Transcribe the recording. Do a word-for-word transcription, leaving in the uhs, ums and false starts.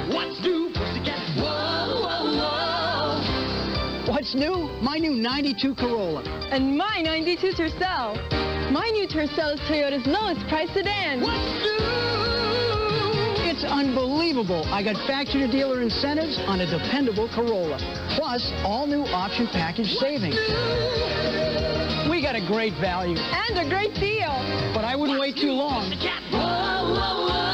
What's new, pussycat? Whoa, whoa, whoa. What's new? My new ninety-two Corolla. And my ninety-two Tercel. My new Tercel is Toyota's lowest price sedan. What's new? It's unbelievable. I got factory-to-dealer incentives on a dependable Corolla. Plus, all new option package savings. We got a great value. And a great deal. But I wouldn't wait too long. Pussycat. Whoa, whoa, whoa.